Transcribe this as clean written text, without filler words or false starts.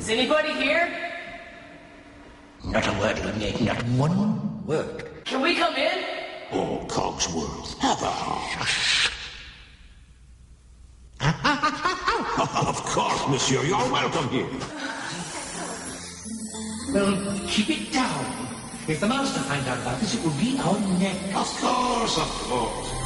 Is anybody here? Not a word, Lumiere, not one word. Can we come in? Oh, Cogsworth, have a heart. Of course, monsieur, you're welcome here. Well, keep it down. If the master finds out about this, it will be our neck. Of course, of course.